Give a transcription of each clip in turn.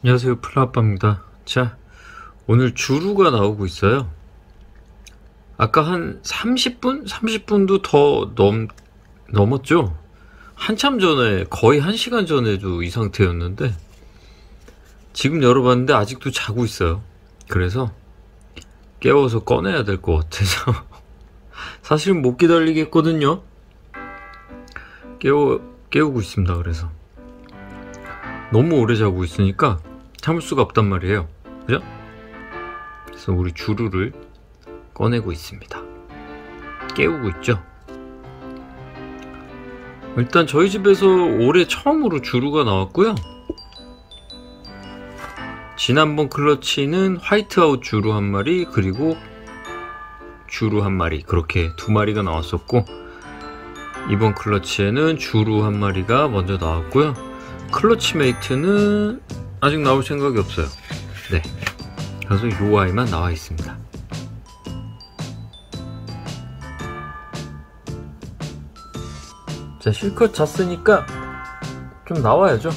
안녕하세요, 플라아빠입니다. 자, 오늘 주루가 나오고 있어요. 아까 한 30분? 30분도 더 넘었죠? 한참 전에, 거의 1시간 전에도 이 상태였는데 지금 열어봤는데 아직도 자고 있어요. 그래서 깨워서 꺼내야 될 것 같아서 사실은 못 기다리겠거든요. 깨우고 있습니다. 그래서 너무 오래 자고 있으니까 참을 수가 없단 말이에요. 그죠? 그래서 우리 주루를 꺼내고 있습니다. 깨우고 있죠. 일단 저희 집에서 올해 처음으로 주루가 나왔고요. 지난번 클러치는 화이트아웃 주루 한 마리, 그리고 주루 한 마리, 그렇게 두 마리가 나왔었고, 이번 클러치에는 주루 한 마리가 먼저 나왔고요. 클러치 메이트는 아직 나올 생각이 없어요. 네, 그래서 요 아이만 나와 있습니다. 자, 실컷 잤으니까 좀 나와야죠.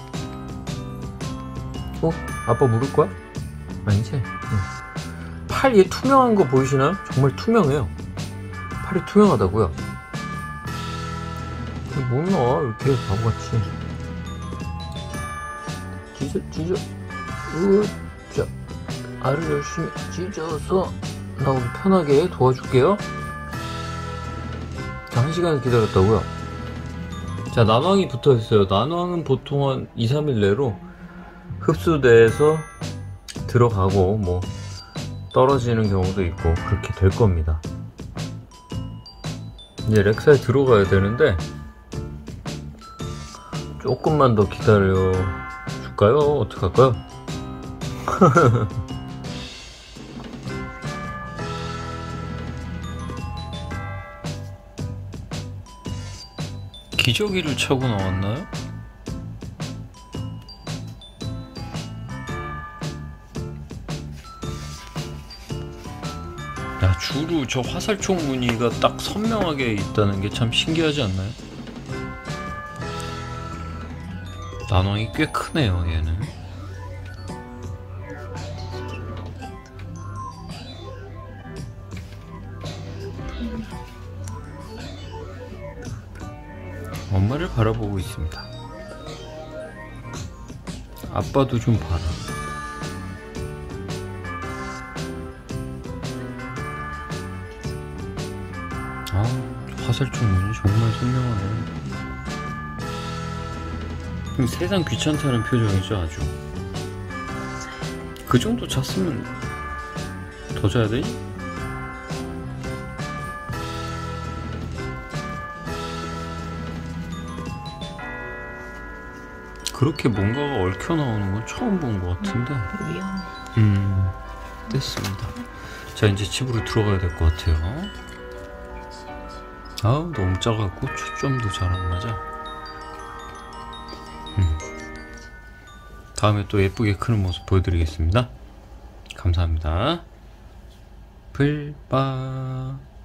아빠 물을 거야? 아니지? 응. 팔 얘 투명한 거 보이시나요? 정말 투명해요. 팔이 투명하다고요. 못 나와, 이렇게 바보같이. 찢어. 자, 알을 열심히 찢어서 나오기 편하게 도와줄게요. 자, 1시간 기다렸다고요. 자, 난황이 붙어있어요. 난황은 보통 한 2-3일 내로 흡수돼서 들어가고 뭐 떨어지는 경우도 있고 그렇게 될 겁니다. 이제 렉사에 들어가야 되는데 조금만 더 기다려 줄까요? 어떡할까요? 기저귀를 차고 나왔나요? 야, 주루 저 화살촉 무늬가 딱 선명하게 있다는 게 참 신기하지 않나요? 난황이 꽤 크네요, 얘는. 엄마를 바라보고 있습니다. 아빠도 좀 봐라. 화살촉 무늬 정말 선명하네. 세상 귀찮다는 표정이죠, 아주. 그 정도 잤으면 더 자야 되니? 그렇게 뭔가가 얽혀 나오는 건 처음 본 것 같은데. 위험해. 됐습니다. 자, 이제 집으로 들어가야 될 것 같아요. 아우, 너무 작아갖고 초점도 잘 안 맞아. 다음에 또 예쁘게 크는 모습 보여드리겠습니다. 감사합니다. 불빠.